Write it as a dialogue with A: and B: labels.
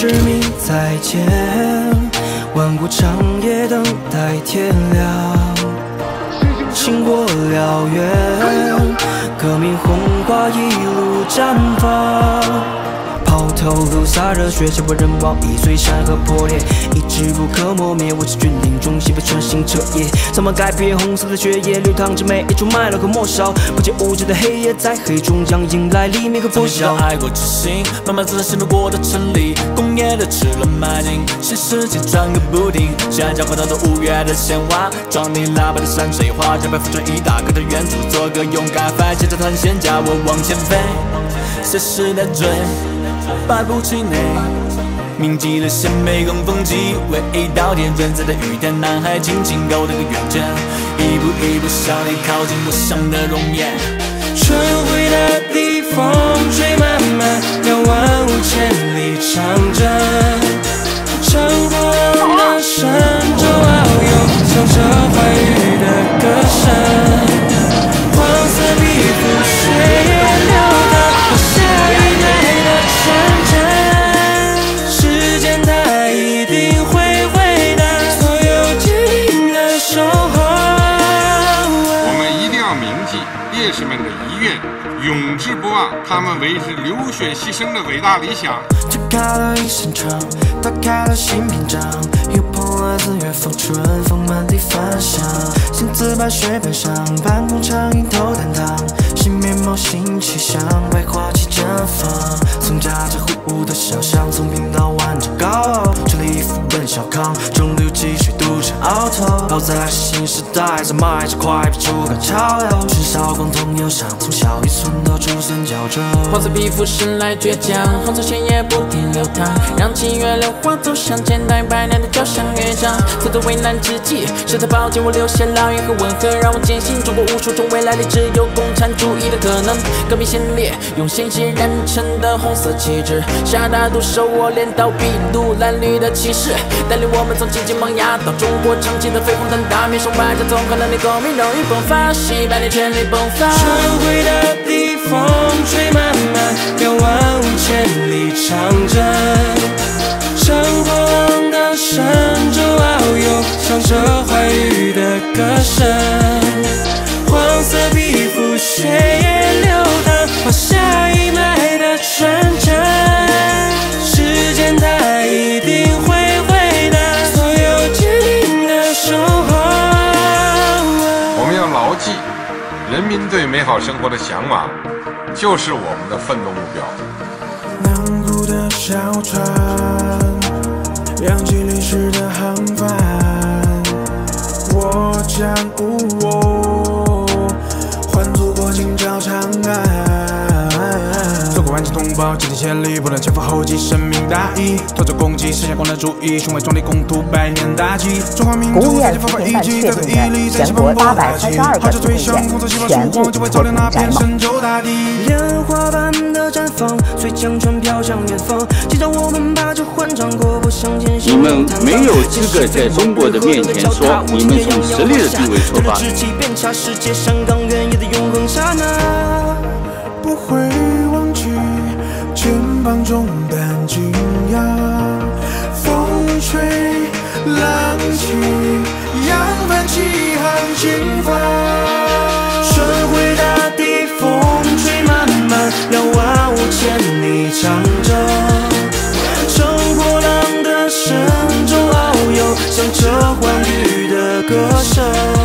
A: 致命再见，万古长夜等待天亮。星火燎原，革命红花一路绽放。抛头颅洒热血，血为人亡，一岁山河破裂，意志不可磨灭。我是军营中西北穿行彻夜，苍茫改变，红色的血液流淌着每一处脉络和末梢。不见物质的黑夜，在黑中将迎来黎明和破晓。
B: 爱国之心，慢慢自然陷入国的城里，工业的齿轮迈进，新世纪转个不停。下交换到5月的鲜花，壮丽喇叭的山水画，这边浮出一大个的远足，做个勇敢反接着探险家，我往前飞，随时在追。百步之内，铭记了鲜美跟风纪，为一道天润泽的雨点，男孩轻轻勾勒个远见，一步一步向你靠近我想的容颜。
A: 春回大地，风吹漫漫，遥万物千里长征。乘风的神州遨游，响彻寰宇的歌声。黄色皮肤，血液流淌，我下一代的纯真。时间它一定会回答所有坚定的守候。
C: 我们一定要铭记烈士们的遗愿，永志不忘他们为之流血牺牲的伟大理想。
A: 推开了一扇窗，打开了新篇章，又碰了4月风，春风满地翻香。新字白雪板上，半空长影头担当，新面貌新气象，百花齐绽放。从家家户户的想象，从贫到万丈高傲，全力以赴奔小康，中流击水独占鳌头。好在是新时代，在迈着快步出赶潮流，春宵共同忧伤，从小渔村到珠三角洲。
B: 黄色皮肤生来倔强，红色血液不停流淌，让七月榴花走向千代百年的交响乐章。在最危难之际，是他抱紧我，流血烙印和吻合，让我坚信中国无数种未来里只有共产主义的可能。革命先烈用鲜血染成的红色旗帜，下大毒手我镰刀笔录蓝绿的骑士，带领我们从荆棘萌芽到中国长期的飞黄腾达，面上百家综合能力，公民荣誉迸发，西百年全力迸发。
A: 春回大地，风吹漫漫，遥万物千里长征。乘风的神州遨游，响彻寰宇的歌声。黄色皮肤，血液流淌，画下一脉的纯真。时间它一定会回答所有坚定的守候。
C: 我们要牢记，人民对美好生活的向往，就是我们的奋斗目标。
A: 南湖的小船，扬起历史的航帆，我将还祖国今朝长安。祖国万千同胞今天千里，不能前赴后继，生命大义，拖着公鸡，实现共产主义，雄伟壮丽，共图百年大计。中华民族在这方法一击，在这毅力，在西方波大气，号召推向红色细胞曙光，就会照亮那片神州大地。烟花般的绽放，随江船飘向远方，记着我们把酒欢唱，国步向前。
D: 你们没有资格在中国的面前说你们从实力的地位出发。
A: 遍插世界上港原野的永恒刹那，不会忘记肩膀中担惊讶，风吹浪起，扬帆起航进发。春回大地，风吹漫漫，遥万物千里长征。乘破浪的神州遨游，响彻寰宇的歌声。